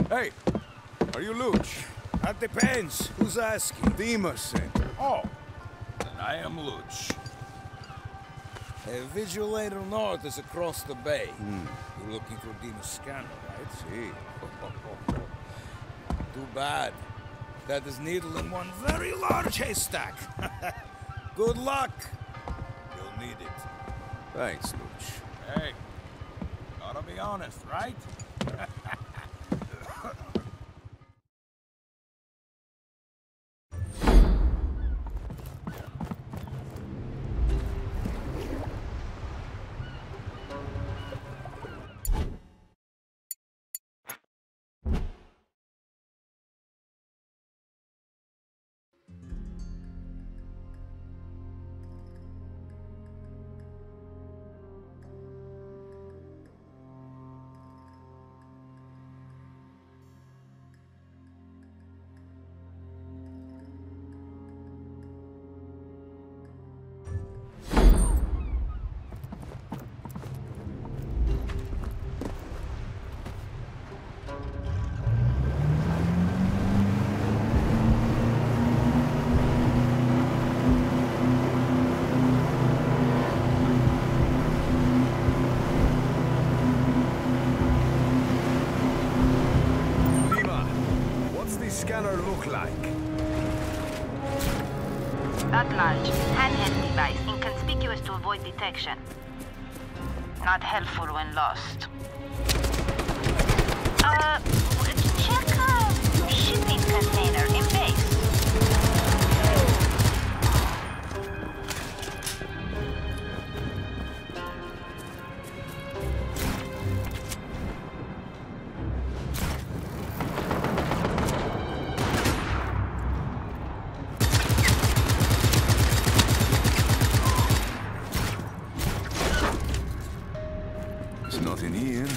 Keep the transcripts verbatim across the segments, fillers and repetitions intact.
Hey, are you Luch? That depends. Who's asking? Dima sent. Oh, then I am Luch. Uh, Vigilator North is across the bay. Hmm. You're looking for Dima's scanner, right? See. Too bad. That is needle in one very large haystack. Good luck. You'll need it. Thanks, Luch. Hey, gotta be honest, right? Scanner look like? That large, handheld device, inconspicuous to avoid detection. Not helpful when lost. Uh, check a shipping container in base. Nothing here.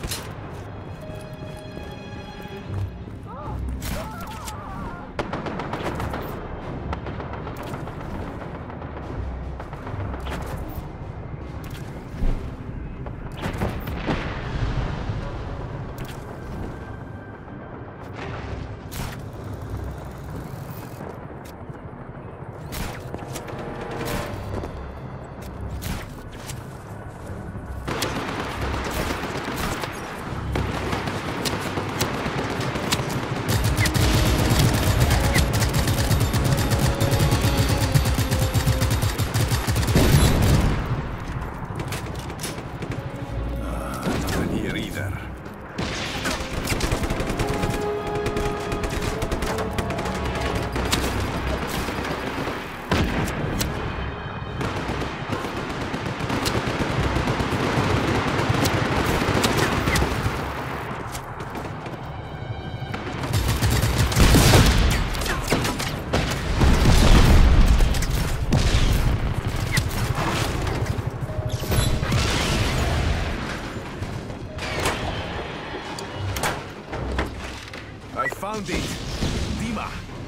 Found it! Dima!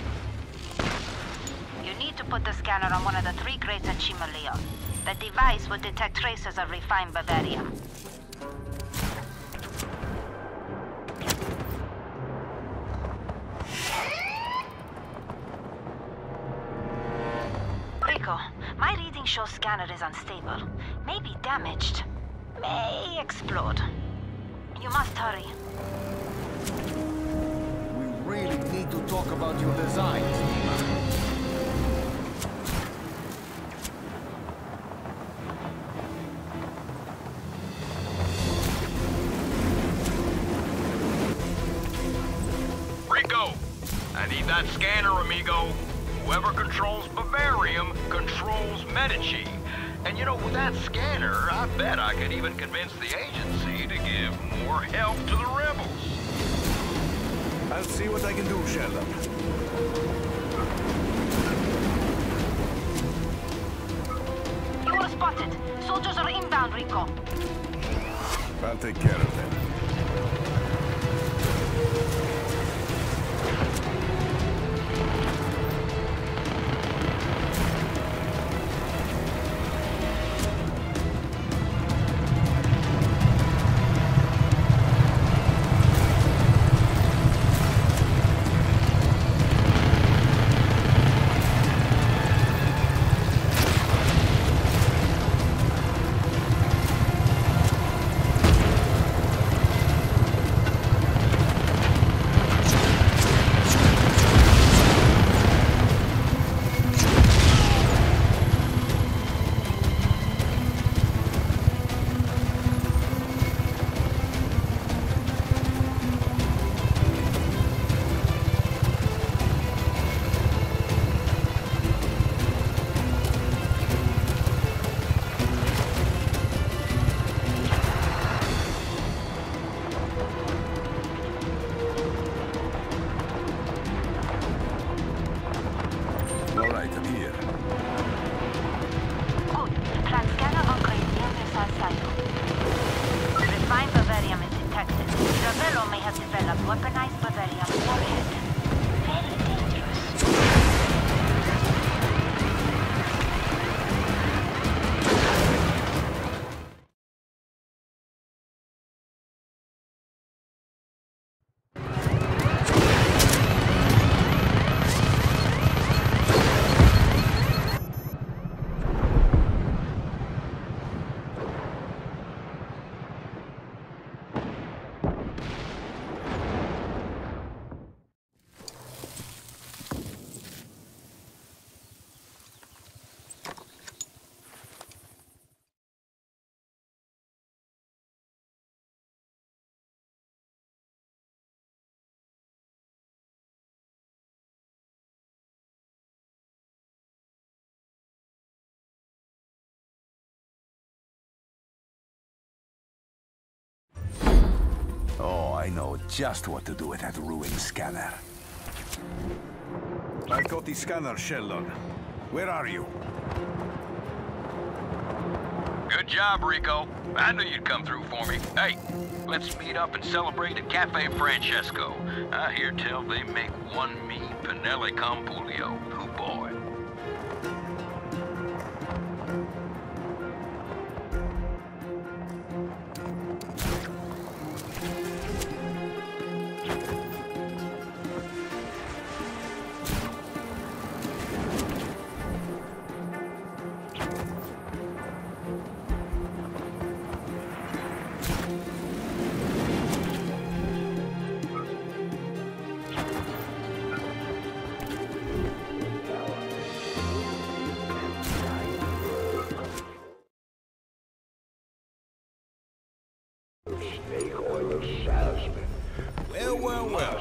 You need to put the scanner on one of the three crates at Chimaleo. The device will detect traces of refined Bavarium. Rico, my reading shows scanner is unstable. May be damaged. May explode. You must hurry. Really need to talk about your designs, Rico, I need that scanner, amigo. Whoever controls Bavarium controls Medici. And you know, with that scanner, I bet I could even convince the agency to give more help to the rebels. I'll see what I can do, Sheldon. You were spotted. Soldiers are inbound, Rico. I'll take care of them. them here. Good. Plant scanner upgrade near missile silo. Refined Bavarium is detected. Ravello may have developed weaponized Bavarium warhead. Very dangerous. Oh, I know just what to do with that ruined scanner. I've got the scanner, Sheldon. Where are you? Good job, Rico. I knew you'd come through for me. Hey, let's meet up and celebrate at Cafe Francesco. I hear tell they make one mean Pinelli Compulio. Oh boy. Well, well, well.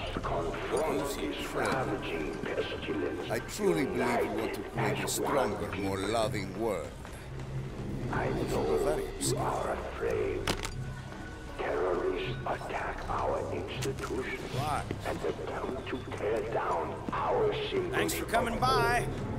I truly believe we want to create a stronger, more loving world. I know you are afraid. Terrorists attack our institutions What? and attempt to tear down our single. Thanks for coming by.